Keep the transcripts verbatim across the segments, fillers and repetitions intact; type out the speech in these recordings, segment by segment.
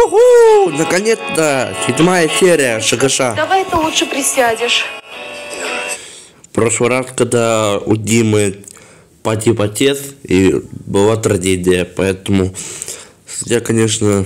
Уху! Наконец-то! Седьмая серия Шагаша. Давай ты лучше присядешь. В прошлый раз, когда у Димы погиб отец, и была трагедия, поэтому я, конечно...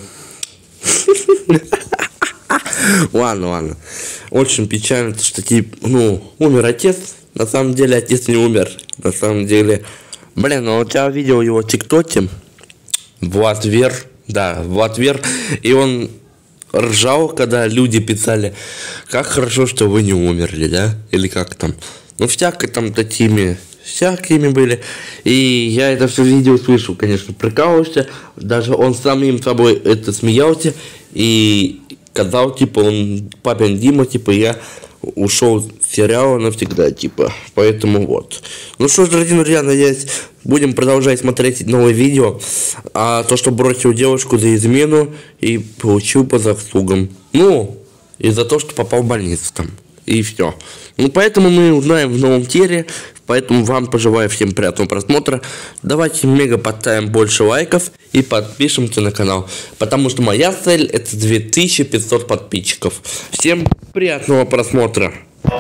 Ладно, ладно. Очень печально, что тип, ну, умер отец. На самом деле отец не умер. На самом деле... Блин, ну вот я видел его в ТикТоке. Влад Вер. Да, Влад Вер. И он ржал, когда люди писали: как хорошо, что вы не умерли, да? Или как там. Ну, всякое там такими... Всякими были. И я это все видео слышал, конечно, прикалывался. Даже он самим собой это смеялся. И сказал, типа, он, папин Дима, типа, я ушел с сериала навсегда, типа. Поэтому вот. Ну что ж, дорогие друзья, надеюсь, будем продолжать смотреть новые видео. А то, что бросил девушку за измену и получил по заслугам. Ну, и за то, что попал в больницу там. И все. Ну, поэтому мы узнаем в новом тире. Поэтому вам пожелаю всем приятного просмотра. Давайте мега поставим больше лайков и подпишемся на канал. Потому что моя цель это две тысячи пятьсот подписчиков. Всем приятного просмотра.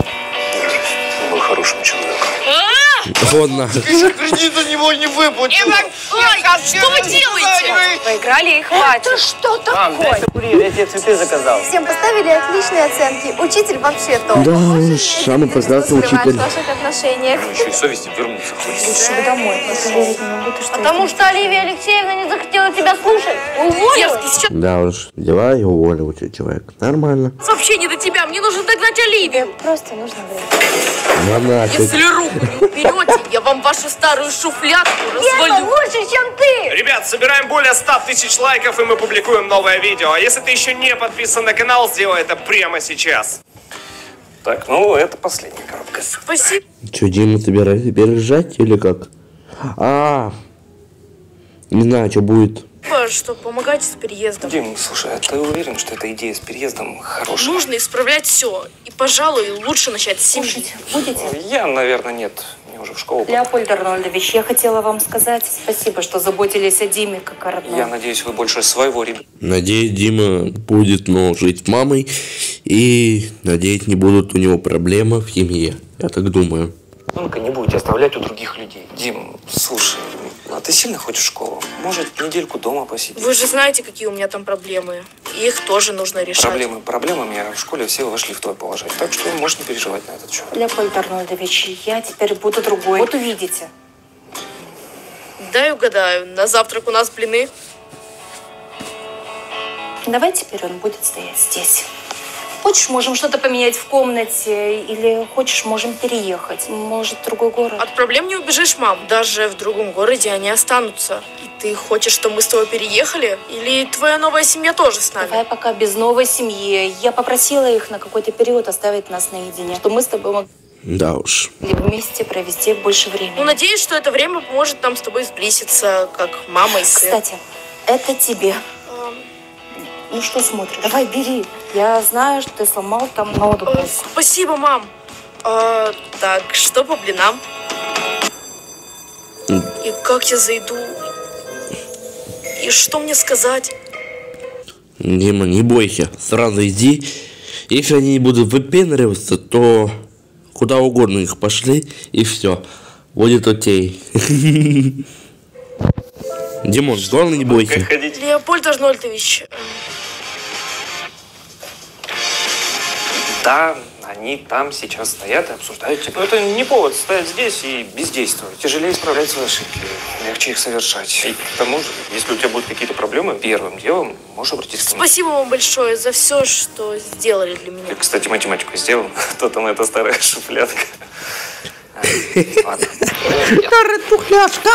Был хорошим человеком. Ладно. Кредит за него не выплатил. Ой, что вы делаете? Поиграли и хватит. Это что такое? Курьер, я тебе цветы заказал. Всем поставили отличные оценки. Учитель вообще топ. Да, уж, самый прекрасный учитель. В ваших отношениях. Еще и совести вернуться хочется. Лучше бы домой. Я поверить не могу, ты что. Потому что Оливия Алексеевна не захотела тебя слушать. Уволилась. Сейчас Да уж, дела и уволил человек. Нормально. вообще не до тебя. Мне нужно догнать Оливию. Просто нужно время. Ладно, Если руку не уберете, я вам вашу старую шуфлядку развалю. лучше, чем ты! Ребят, собираем более ста тысяч лайков, и мы публикуем новое видео. А если ты еще не подписан на канал, сделай это прямо сейчас. Так, ну это последняя коробка. Спасибо. Че, Дима собирается переезжать или как? А, не знаю, что будет. Что помогать с переездом. Дим, слушай, а ты уверен, что эта идея с переездом хорошая? Нужно исправлять все. И, пожалуй, лучше начать с семьи. Будете? Я, наверное, нет. Мне уже в школу. Леопольд Арнольдович, я хотела вам сказать спасибо, что заботились о Диме как о родном. Я надеюсь, вы больше своего ребенка. Надеюсь, Дима будет, ну, жить с мамой. И, надеюсь, не будут у него проблемы в семье. Я так думаю. Ребенка не будете оставлять у других людей. Дим, слушай, а ты сильно хочешь в школу? Может, недельку дома посидеть? Вы же знаете, какие у меня там проблемы. И их тоже нужно решать. Проблемы проблемами, а в школе все вошли в твое положение. Так что можешь не переживать на этот счет. Леопольд Арнольдович, я теперь буду другой. Вот увидите. Дай угадаю, на завтрак у нас блины. Давай теперь он будет стоять здесь. Хочешь, можем что-то поменять в комнате, или хочешь, можем переехать. Может, в другой город. От проблем не убежишь, мам. Даже в другом городе они останутся. И ты хочешь, чтобы мы с тобой переехали? Или твоя новая семья тоже с нами? Давай пока без новой семьи. Я попросила их на какой-то период оставить нас наедине, чтобы мы с тобой могли Да уж. вместе провести больше времени. Ну, надеюсь, что это время поможет нам с тобой сблизиться, как мама и сын. Кстати, это тебе. Ну что смотришь? Давай, бери. Я знаю, что ты сломал там ноутбук. Э, Спасибо, мам. А, так, что по блинам? И как я зайду? И что мне сказать? Дима, не бойся, сразу иди. Если они не будут выпендриваться, то куда угодно их пошли, и все. Будет окей. Димон, главное не бойся. Леопольд Арнольдович, Да, они там сейчас стоят и обсуждают тебя. Но это не повод стоять здесь и бездействовать. Тяжелее исправлять свои ошибки, легче их совершать. И к тому же, если у тебя будут какие-то проблемы, первым делом можешь обратиться ко мне. спасибо вам большое за все, что сделали для меня. Ты, кстати, математику сделал. То там эта старая шуфлядка. Ладно. Старая тухляшка.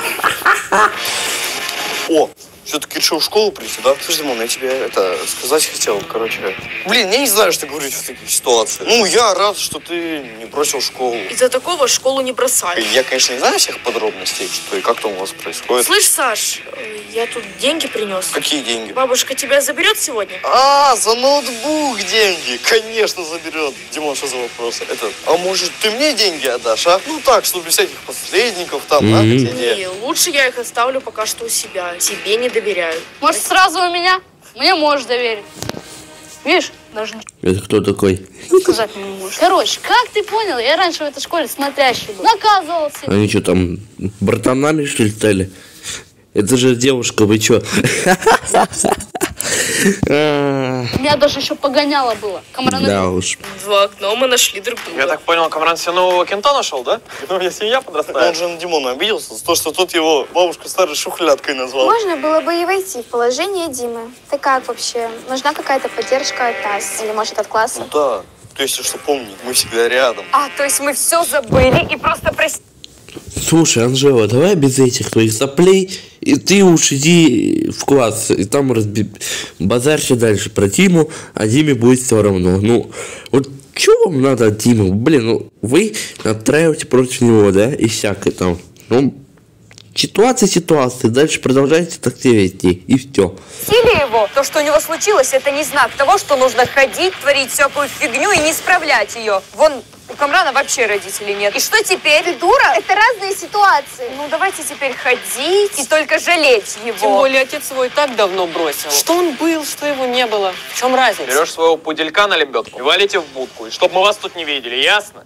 О, все-таки решил в школу прийти, да? Слушай, Димон, я тебе это сказать хотел, короче. Блин, я не знаю, что говорить в таких ситуациях. Ну, я рад, что ты не бросил школу. Из-за такого школу не бросаю. Я, конечно, не знаю всех подробностей, что и как там у вас происходит. Слышь, Саш, я тут деньги принес. Какие деньги? Бабушка тебя заберет сегодня? А, за ноутбук деньги. Конечно, заберет. Димон, что за вопросы? Это, а может, ты мне деньги отдашь, а? Ну так, чтобы без всяких посредников там, Mm-hmm. на тебе. Не, лучше я их оставлю пока что у себя. Тебе не доверяю. Может, сразу у меня? мне можешь доверить. Видишь, даже Это кто такой? сказать не можешь. Короче, как ты понял, я раньше в этой школе смотрящий был. Наказывался. Они что там, братанами что ли стали? Это же девушка, вы чё? У меня даже еще погоняло было. Камран... Да уж. В окно мы нашли друг друга. Я так понял, Камран себе нового кента нашел, да? У меня семья подрастает. Он же на Димона обиделся за то, что тот его бабушку старой шухлядкой назвал. Можно было бы и войти в положение Димы. Ты как вообще? Нужна какая-то поддержка от нас? Или, может, от класса? Ну да. То есть, что помни, мы всегда рядом. А, то есть мы все забыли и просто простили. Слушай, Анжела, давай без этих твоих соплей, и ты уж иди в класс, и там разби... базарься дальше про Диму, а Диме будет все равно. Ну, вот чего вам надо от Димы? Блин, ну вы настраиваете против него, да, и всякое там. Ну, ситуация, ситуация, дальше продолжайте так себя вести, и все. Сили его, то, что у него случилось, это не знак того, что нужно ходить, творить всякую фигню и не исправлять ее. Вон, у Камрана вообще родителей нет. И что теперь? Ты дура? Это разные ситуации. Ну, давайте теперь ходить и только жалеть его. Тем более отец его и так давно бросил. Что он был, что его не было. В чем разница? Берешь своего пуделька на лебедку и валите в будку. И чтоб мы вас тут не видели, ясно?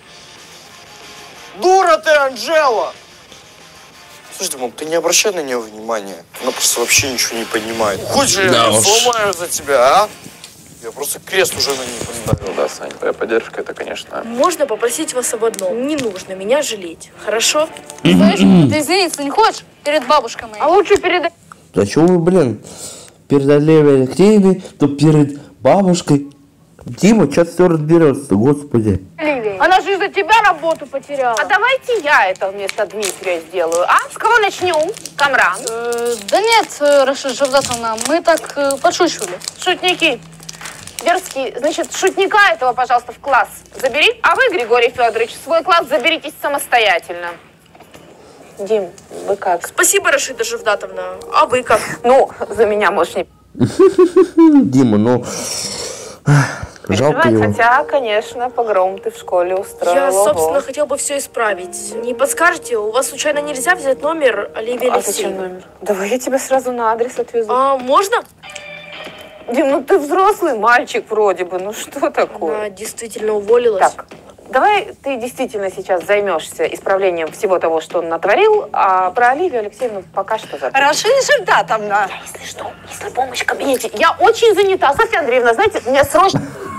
Дура ты, Анжела! Слушай, Димон, ты не обращай на нее внимания. Она просто вообще ничего не понимает. Хочешь, Да я уж. сломаю за тебя, а? Я просто крест уже на ней поставил. Ну да, Сань, твоя поддержка, это, конечно... Можно попросить вас об одном. Не нужно меня жалеть. Хорошо? Знаешь, ты извиниться не хочешь перед бабушкой моей? А лучше перед... Да чего вы, блин, перед Олегом Алексеевной, то перед бабушкой. Дима сейчас все разберется, господи. Она же из-за тебя работу потеряла. А давайте я это вместо Дмитрия сделаю, а? С кого начнем? Камран? Э, да нет, э, Рашид Жавдатовна, мы так э, подшучивали. Шутники. Дерзкий, значит, шутника этого, пожалуйста, в класс забери. А вы, Григорий Федорович, в свой класс заберитесь самостоятельно. Дим, вы как? Спасибо, Рашида Жавдатовна. А вы как? Ну, за меня можешь не Дима, ну... Жалко его. хотя, конечно, погром ты в школе устроил. Я, Ого. собственно, хотел бы все исправить. Не подскажете, у вас случайно нельзя взять номер Оливии А зачем Алексеевны? номер? Давай я тебя сразу на адрес отвезу. А можно? Дим, ну ты взрослый мальчик вроде бы, ну что такое? Она действительно уволилась. Так, давай ты действительно сейчас займешься исправлением всего того, что он натворил, а про Оливию Алексеевну пока что забудь. Рашида Жавдатовна. Если что, если помощь в кабинете. Я очень занята. Софья Андреевна, знаете, мне срочно...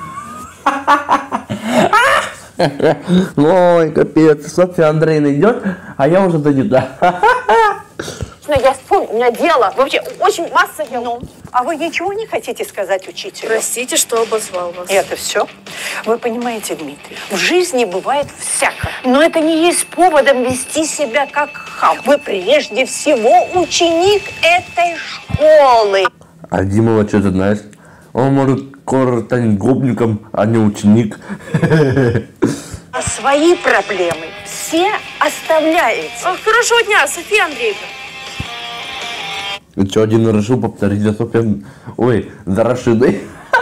Ой, капец, Софья Андреевна идет, а я уже занята. Я вспомню, у меня дело. Вообще, очень масса дел. Ну, а вы ничего не хотите сказать учителю? Простите, что обозвал вас. Это все? Вы понимаете, Дмитрий, в жизни бывает всякое. Но это не есть поводом вести себя как хам. Вы прежде всего ученик этой школы. А Дима, вот что ты знаешь? Он может скоро станет гопником, а не ученик. А свои проблемы все оставляете. А, хорошего дня, Софья Андреевна. Что, один решил повторить за Софьей... Ой, за Рашидой.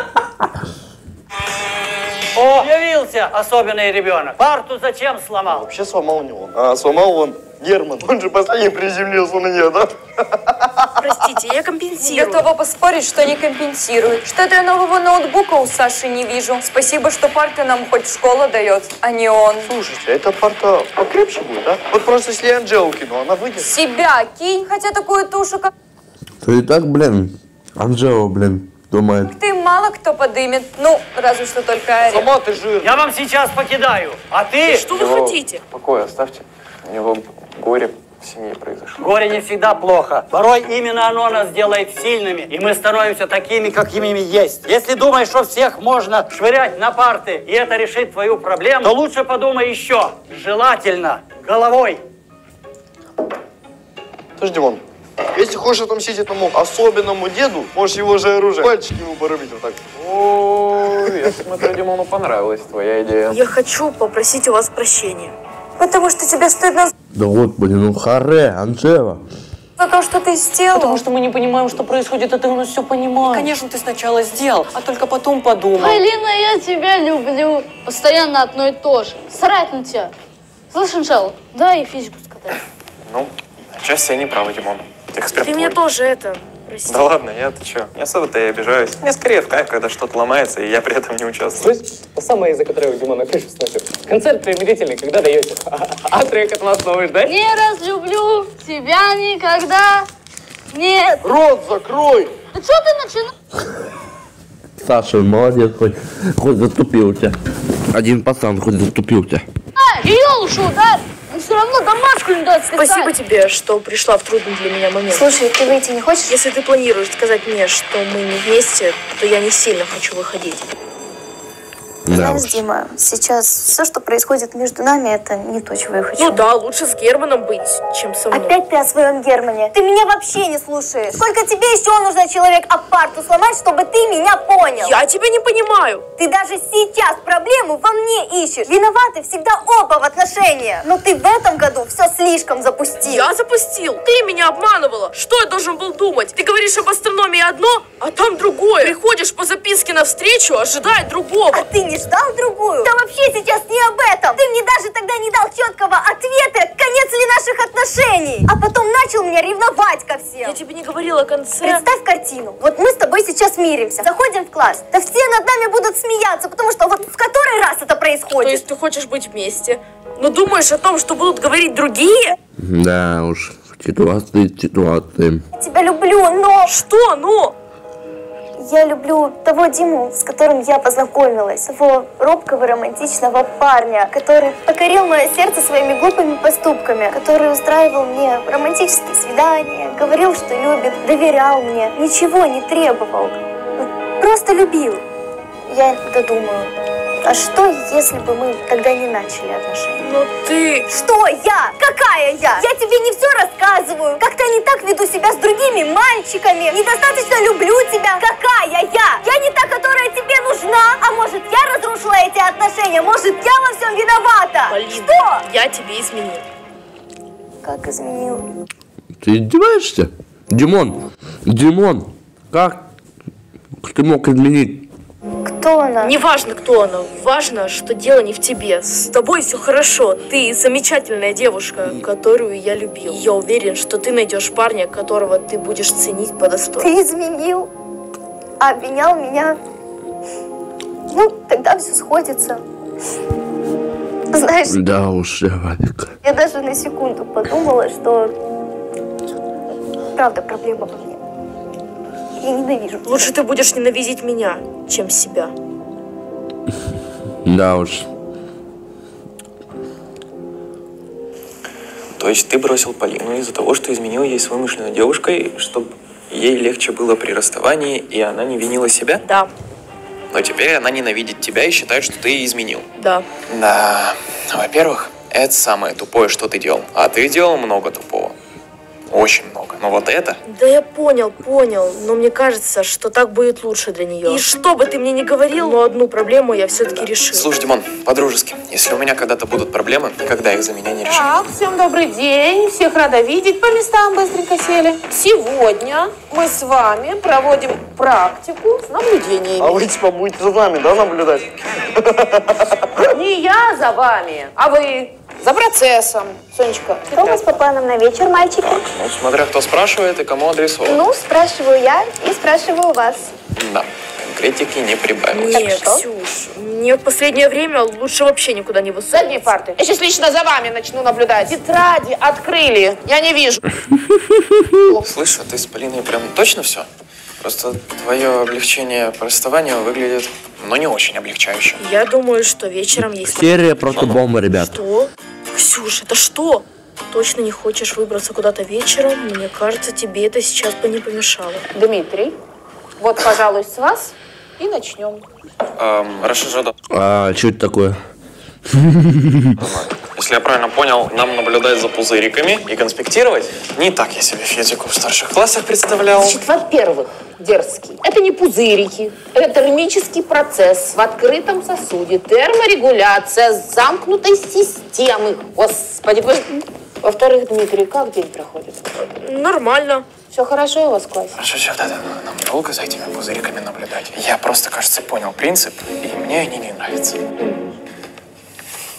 О, явился особенный ребенок. Парту зачем сломал? Вообще сломал не он. А сломал он Герман. Он же последний приземлился на нее, да? Простите, я компенсирую. Готова поспорить, что не компенсирует. Что-то я нового ноутбука у Саши не вижу. Спасибо, что парты нам хоть школа дает, а не он. Слушайте, эта парта покрепче будет, да? Вот просто если я Анжелу кину, она выйдет. Себя кинь, хотя такую тушу, как То и так, блин, Анжела, блин, думает. ты, мало кто подымет. Ну, разве что только Ари. Сама ты жир. Я вам сейчас покидаю, а ты... Что вы хотите? Покой оставьте. У него горе в семье произошло. Горе не всегда плохо. Порой именно оно нас делает сильными, и мы становимся такими, какими есть. Если думаешь, что всех можно швырять на парты, и это решит твою проблему, то лучше подумай еще. Желательно головой. Слушай, Димон, если хочешь отомстить этому особенному деду, можешь его же оружие. Пальчики ему порубить вот так. Ой, я смотрю, Димону понравилась твоя идея. Я хочу попросить у вас прощения. Потому что тебе стыдно Да вот, блин, ну харе, Анжела. за то, что ты сделал. Потому что мы не понимаем, что происходит, а ты у нас все понимаешь. Конечно, ты сначала сделал, а только потом подумал. Алина, я тебя люблю. Постоянно одно и то же. Срать на тебя. Слышь, Анжела, дай физику скатай. Ну, отчасти я не прав, Димон. Эксперт Ты меня твой. тоже это... прости. Да ладно, я-то чё? Не особо-то и обижаюсь. Мне скорее в кайф, когда что-то ломается, и я при этом не участвую. Та самая, из-за которой у Димона крышу сносит. Концерт примирительный, когда даете? А трек от вас новый ждать? Не разлюблю тебя никогда. Нет. Рот закрой! Да что ты начинаешь? Саша, молодец, хоть, хоть заступился. Один пацан хоть заступился. Ай, ее лучше ударь. Он все равно домашку не даст списать. Спасибо тебе, что пришла в трудный для меня момент. Слушай, ты выйти не хочешь? Если ты планируешь сказать мне, что мы не вместе, то я не сильно хочу выходить. Да Знаешь, уж. Дима, сейчас все, что происходит между нами, это не то, чего я хочу. Ну да, лучше с Германом быть, чем со мной. Опять ты о своем Германе. Ты меня вообще не слушаешь. Сколько тебе еще нужно человек об парту сломать, чтобы ты меня понял? Я тебя не понимаю. Ты даже сейчас проблему во мне ищешь. Виноваты всегда оба в отношениях. Но ты в этом году все слишком запустил. Я запустил. Ты меня обманывала. Что я должен был думать? Ты говоришь об астрономии одно, а там другое. Приходишь по записке на встречу, ожидая другого. А ты не ждал другую? Да вообще сейчас не об этом. Ты мне даже тогда не дал четкого ответа, конец ли наших отношений. А потом начал меня ревновать ко всем. Я тебе не говорила о конце. Представь картину. Вот мы с тобой сейчас миримся, заходим в класс. Да все над нами будут смеяться, потому что вот в который раз это происходит? То есть ты хочешь быть вместе, но думаешь о том, что будут говорить другие? Да уж, ситуации, ситуации. Я тебя люблю, но... Что, но? Я люблю того Диму, с которым я познакомилась. Того робкого, романтичного парня, который покорил мое сердце своими глупыми поступками, который устраивал мне романтические свидания, говорил, что любит, доверял мне, ничего не требовал. Просто любил. Я иногда думаю, а что, если бы мы тогда не начали отношения? Ну ты... Что я? Какая я? Я тебе не все рассказываю. Как-то не так веду себя с другими мальчиками. Недостаточно люблю тебя. Какая я? Я не та, которая тебе нужна. А может, я разрушила эти отношения? Может, я во всем виновата? Полин, что? Я тебе изменил. Как изменил? Ты издеваешься? Димон, Димон, как ты мог изменить? Кто она? Не важно, кто она. Важно, что дело не в тебе. С тобой все хорошо. Ты замечательная девушка, которую я любил. Я уверен, что ты найдешь парня, которого ты будешь ценить по достоинству. Ты изменил, а обвинял меня. Ну, тогда все сходится. Знаешь, Да уж, Вадик. я даже на секунду подумала, что правда проблема во мне. Я ненавижу тебя. Лучше ты будешь ненавидеть меня, чем себя. Да уж. То есть ты бросил Полину из-за того, что изменил ей с вымышленной девушкой, чтобы ей легче было при расставании, и она не винила себя? Да. Но теперь она ненавидит тебя и считает, что ты изменил. Да. Да. Во-первых, это самое тупое, что ты делал. А ты делал много тупого. Очень много. Но вот это... Да я понял, понял. Но мне кажется, что так будет лучше для нее. И что бы ты мне ни говорил, но одну проблему я все-таки решил. Слушай, Димон, по-дружески, если у меня когда-то будут проблемы, никогда их за меня не реши. Так, всем добрый день. Всех рада видеть. По местам быстренько сели. Сегодня мы с вами проводим практику с наблюдениями. А вы типа будете за нами, да, наблюдать? Не я за вами, а вы за процессом. Сонечка. Что у вас по планам на вечер, мальчики? Ну, смотря кто спрашивает и кому адресован. Ну, спрашиваю я и спрашиваю вас. Да, конкретики не прибавилось. Нет, Ксюш, мне в последнее время лучше вообще никуда не высовываться. Задние парты. Я сейчас лично за вами начну наблюдать. Тетради открыли. Я не вижу. Слышь, а ты с Полиной прям точно все? Просто твое облегчение по расставанию выглядит, ну, не очень облегчающе. Я думаю, что вечером есть... Серия просто бомба, ребят. Что? Ксюш, это что? Точно не хочешь выбраться куда-то вечером? Мне кажется, тебе это сейчас бы не помешало. Дмитрий, вот, пожалуй, с вас и начнем. Эм, Рашижада. А, что это такое? Если я правильно понял, нам наблюдать за пузыриками и конспектировать? Не так я себе физику в старших классах представлял. Значит, во-первых, дерзкий. Это не пузырики. Это термический процесс в открытом сосуде. Терморегуляция замкнутой системы. Господи, вы... Во-вторых, Дмитрий, как день проходит? Нормально. Все хорошо у вас в классе? Хорошо, что да, нам долго за этими пузыриками наблюдать. Я просто, кажется, понял принцип, и мне они не нравятся.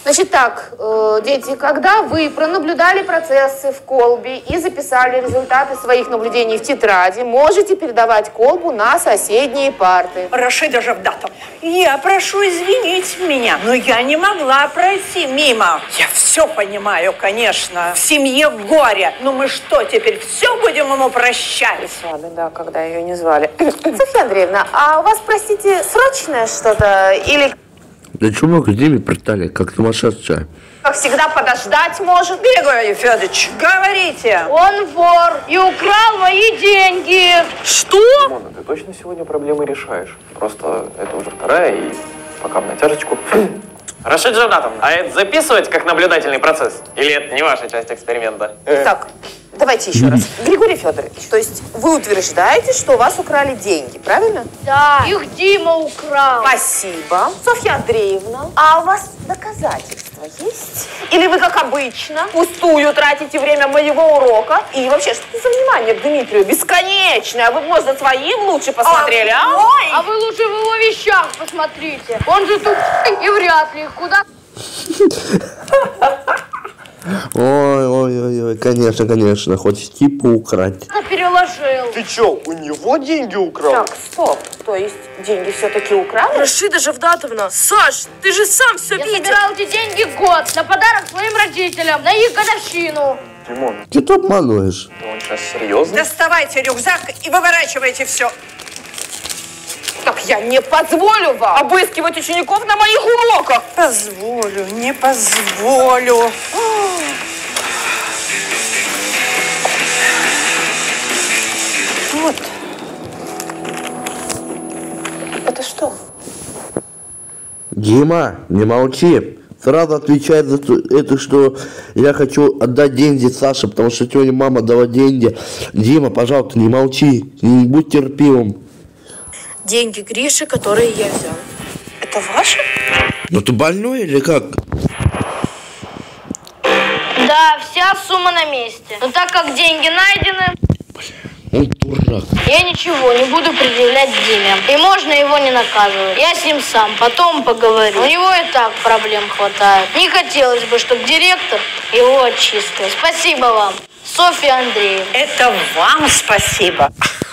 Значит так, э, дети, когда вы пронаблюдали процессы в колбе и записали результаты своих наблюдений в тетради, можете передавать колбу на соседние парты. Рашида Жавдатовна, я прошу извинить меня, но я не могла пройти мимо. Я все понимаю, конечно. В семье горе. Но мы что, теперь все будем ему прощать? Ладно, да, когда ее не звали. Софья Андреевна, а у вас, простите, срочное что-то или... Да чего к Диме пристали, как сумасшедшая? Как всегда, подождать может. Григорий Федорович, говорите. Он вор и украл мои деньги. Что? Мона, ты точно сегодня проблемы решаешь? Просто это уже вторая и пока в натяжечку. Рашид Жавдатовна, а это записывать как наблюдательный процесс? Или это не ваша часть эксперимента? Так, давайте еще раз. Григорий Федорович, то есть вы утверждаете, что у вас украли деньги, правильно? Да, их Дима украл. Спасибо. Софья Андреевна, а у вас доказательства есть? Или вы, как обычно, пустую тратите время моего урока? И вообще, что это за внимание к Дмитрию? Бесконечное. Вы, может, своим лучше посмотрели, а? А, ой. А вы лучше в его вещах посмотрите. Он же тут и вряд ли их куда... Ой, ой, ой, ой, конечно, конечно, хоть типа украть. Я переложил. Ты чё, у него деньги украл? Так, стоп. То есть деньги все-таки украли? Рашида Жавдатовна, Саш, ты же сам все Я видел. собирал эти деньги год на подарок своим родителям, на их годовщину. Димон, Ты тут обманываешь. он сейчас серьезно? Доставайте рюкзак и выворачивайте все. Так я не позволю вам обыскивать учеников на моих уроках. Позволю, не позволю. Вот. Это что? Дима, не молчи. Сразу отвечай за это, что я хочу отдать деньги Саше, потому что сегодня мама дала деньги. Дима, пожалуйста, не молчи, не будь терпимым. Деньги Гриши, которые я взял. Это ваши? Ну ты больной или как? Да, вся сумма на месте. Но так как деньги найдены, Он дурак. я ничего не буду предъявлять Диме. И можно его не наказывать. Я с ним сам потом поговорю. У него и так проблем хватает. Не хотелось бы, чтобы директор его отчислил. Спасибо вам, Софья Андреевна. Это вам спасибо.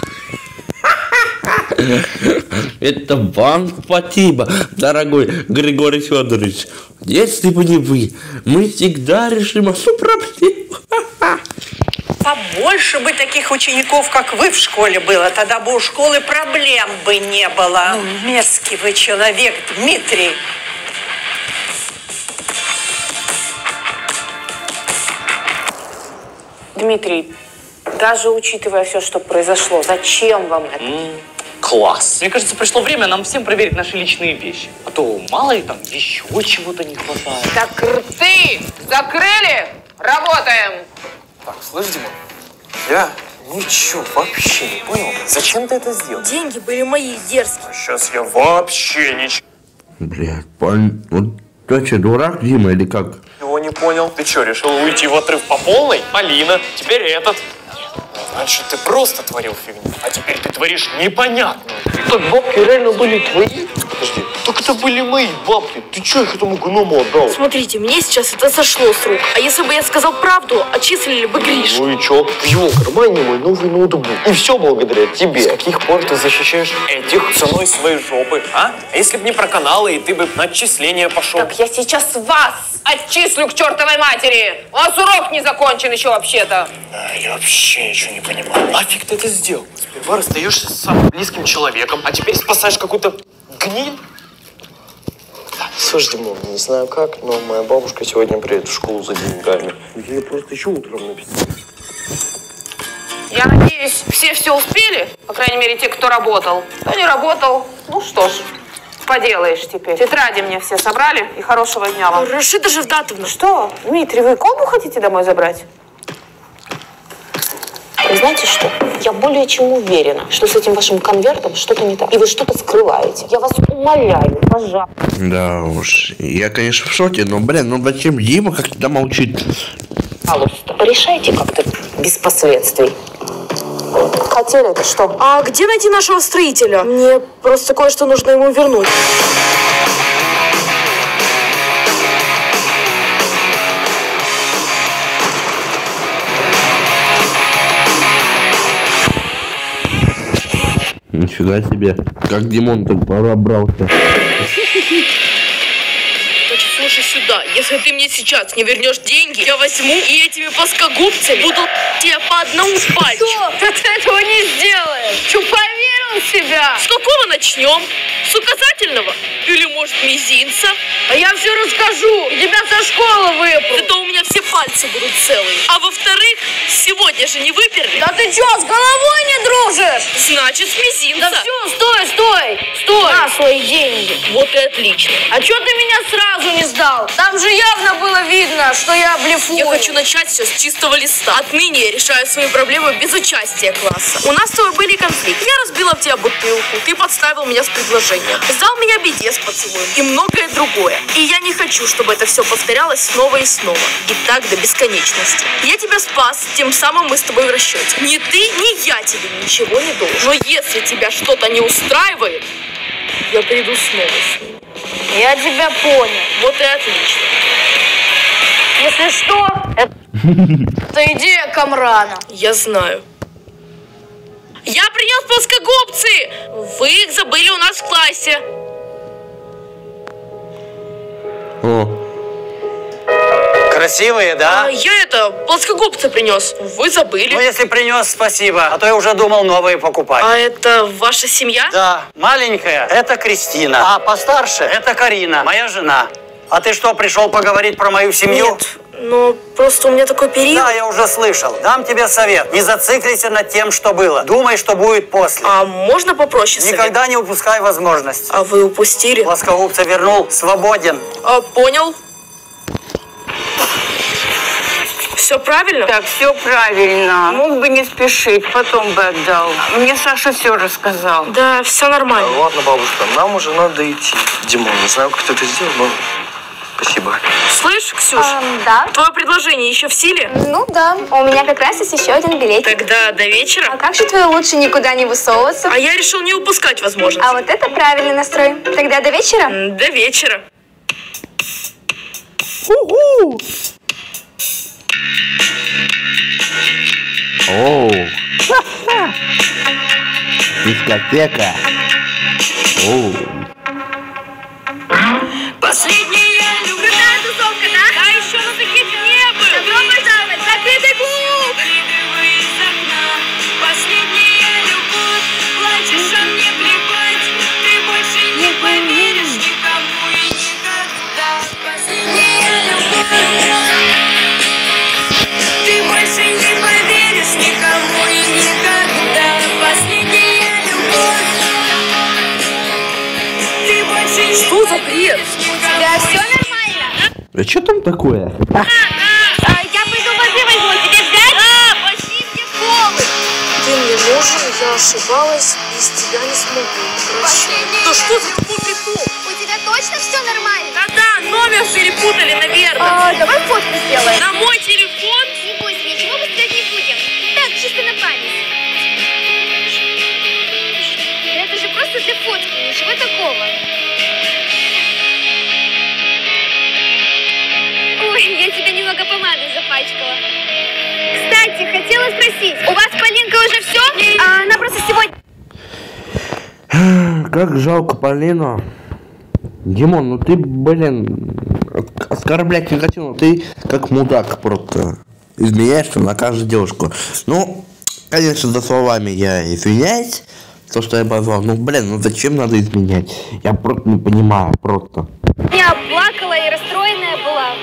Это вам спасибо, дорогой Григорий Федорович. Если бы не вы, мы всегда решим всю проблему. Побольше бы таких учеников, как вы в школе было, тогда бы у школы проблем бы не было. Ну, мерзкий вы человек, Дмитрий. Дмитрий, даже учитывая все, что произошло, зачем вам это? Mm, класс. Мне кажется, пришло время нам всем проверить наши личные вещи. А то мало ли там еще чего-то не хватает. Так рты закрыли? Работаем! Так, слышь, Дима, я ничего вообще не понял. Зачем ты это сделал? Деньги были мои, дерзкие. А сейчас я вообще ничего Блядь, пон... вот ты что, дурак, Дима, или как? не понял. Ты что, решил уйти в отрыв по полной? Алина, теперь этот. Раньше ты просто творил фигню, а теперь ты творишь непонятную. Так бабки реально были твои? Подожди, так это были мои бабки. Ты что их этому гному отдал? Смотрите, мне сейчас это сошло с рук. А если бы я сказал правду, отчислили бы Гришу. Ну и чё? В его кармане мой новый ноутбук. И все благодаря тебе. С каких пор ты защищаешь этих ценой своей жопы, а? А если бы не про каналы, и ты бы на отчисление пошел? Так я сейчас вас отчислю к чертовой матери. У вас урок не закончен еще вообще-то. А, я вообще ничего не понимаю. Нафиг ты это сделал? Сперва расстаешься с самым близким человеком, а теперь спасаешь какую-то гниль? Слушай, Димон, не знаю как, но моя бабушка сегодня приедет в школу за деньгами. Я ей просто еще утром написал. Я надеюсь, все все успели? По крайней мере, те, кто работал. Кто не работал, ну что ж, поделаешь теперь. Тетради мне все собрали, и хорошего дня вам. Рашида Жавдатовна. Что? Дмитрий, вы колбу хотите домой забрать? Вы знаете что? Я более чем уверена, что с этим вашим конвертом что-то не так. И вы что-то скрываете. Я вас умоляю, пожалуйста. Да уж, я, конечно, в шоке, но, блин, ну зачем Дима как-то молчит? Пожалуйста, порешайте как-то без последствий. Хотели это что? А где найти нашего строителя? Мне просто кое-что нужно ему вернуть. Нифига себе. Как Димон так пробрался. Значит, слушай сюда. Если ты мне сейчас не вернешь деньги, я возьму и этими плоскогубцами буду тебе по одному пальчику. Что? Ты этого не сделаешь. Что, поверил в себя? С какого начнем? С указательного? Или, может, мизинца? А я все расскажу. Тебя со школы выпру. Это у меня все пальцы будут целые. А во-вторых, сегодня же не выперли. Да ты что, с головой не дружишь? Значит, с мизинца. Да все, стой, стой, стой. На свои деньги. Вот и отлично. А что ты меня сразу не сдал? Там же явно было видно, что я блефую. Я хочу начать все с чистого листа. Отныне я решаю свои проблемы без участия класса. У нас с тобой были конфликты. Я разбила в тебя бутылку. Ты подставил меня с предложением. Сдал меня беде с поцелуем. И многое другое. И я не хочу, чтобы это все повторялось снова и снова. И так до бесконечности. Я тебя спас, тем самым мы с тобой в расчете. Ни ты, ни я тебе ничего не должен. Но если тебя что-то не устраивает, я приду снова с ним. Я тебя понял. Вот и отлично. Если что, это, это идея Камрана. Я знаю. Я принес плоскогубцы! Вы их забыли у нас в классе. О. Красивые, да? А, я это, плоскогубцы принес. Вы забыли. Ну, если принес, спасибо. А то я уже думал новые покупать. А это ваша семья? Да. Маленькая – это Кристина. А постарше – это Карина, моя жена. А ты что, пришел поговорить про мою семью? Нет, но просто у меня такой период. Да, я уже слышал. Дам тебе совет. Не зациклися над тем, что было. Думай, что будет после. А можно попроще совет? Никогда не упускай возможность. А вы упустили? Плоскогубца вернул, свободен. А, понял. Все правильно? Так, все правильно. Мог бы не спешить, потом бы отдал. Мне Саша все рассказал. Да, все нормально. А, ладно, бабушка, нам уже надо идти. Димон, не знаю, как ты это сделал, но спасибо. Слышь, Ксюш, А, да. твое предложение еще в силе? Ну да, у меня как раз есть еще один билетик. Тогда до вечера. А как же твое лучше никуда не высовываться? А я решил не упускать возможность. А вот это правильный настрой. Тогда до вечера? М, До вечера. Уху! Оу. Дискотека. Оу. Последняя люблю. Крутая тусовка, да? Да, еще на таких не было. Добро пожаловать, закрытый клуб. Последняя любовь, плачешь, а мне плевать. Ты больше не поверишь никому и никогда. Последняя любовь. Ты больше не поверишь никому и никогда. Последняя любовь. Ты больше не Что за бред? Да, все нормально. А что там такое? А, я пойду воды возьму, тебе взять? А, пошли мне колы. Ты мне нужен, я ошибалась, без тебя не смогу. Прощай. Да что за фу-фу-фу? У тебя точно все нормально? Да-да, номер перепутали, наверное. А, давай фотку сделаем. На мой телефон? Не бойся, ничего мы сказать не будем. Так, чисто на память. Да это же просто для фотки, ничего такого. Ой, я тебя немного помадой запачкала. Кстати, хотела спросить, у вас с Полинкой уже все? А, она просто сегодня... Как жалко Полину. Димон, ну ты, блин, оскорблять не хотел, но ты как мудак просто изменяешься на каждую девушку. Ну, конечно, за словами я извиняюсь, то, что я позвал. Ну, блин, ну зачем надо изменять? Я просто не понимаю, просто. Я плакала и расстроенная была.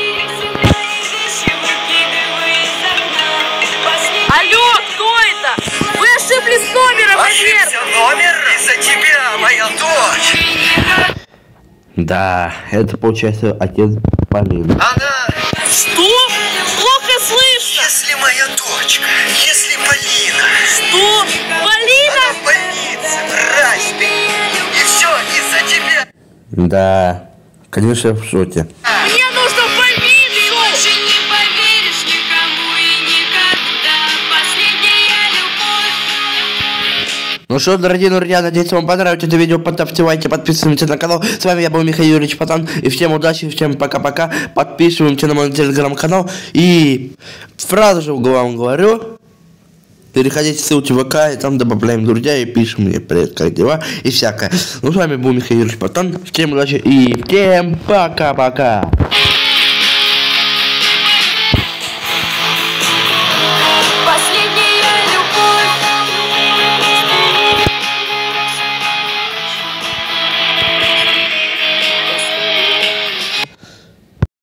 Алло, кто это? Вы ошиблись номером, наверное. номер из-за тебя, моя дочь. Да, это получается отец Полины. Она... Что? Плохо слышно. Если моя дочка, если Полина... Что? Полина? Она в больнице, мразь ты. И все из-за тебя. Да, конечно, я в шоке. Мне нужно в больницу. больше не поверишь никому и никогда. Последняя любовь. Ну что, дорогие друзья, надеюсь, вам понравилось это видео. Поставьте лайки, подписывайтесь на канал. С вами я был Михаил Юрьевич Пацан. И всем удачи, всем пока-пока. Подписываемся на мой телеграм-канал. И сразу же вам говорю, Переходите в ссылки в ВК, и там добавляем друзья и пишем мне привет, как дела и всякое. Ну, с вами был Михаил Патон. Всем удачи и всем пока-пока.